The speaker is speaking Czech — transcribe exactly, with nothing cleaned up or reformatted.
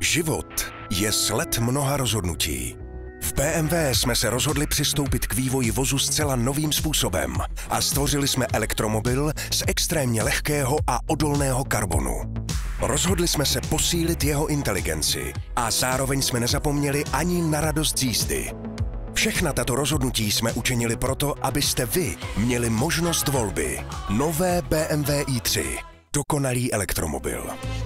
Život je sled mnoha rozhodnutí. V B M W jsme se rozhodli přistoupit k vývoji vozu zcela novým způsobem a stvořili jsme elektromobil z extrémně lehkého a odolného karbonu. Rozhodli jsme se posílit jeho inteligenci a zároveň jsme nezapomněli ani na radost z jízdy. Všechna tato rozhodnutí jsme učinili proto, abyste vy měli možnost volby. Nové B M W i tři. Dokonalý elektromobil.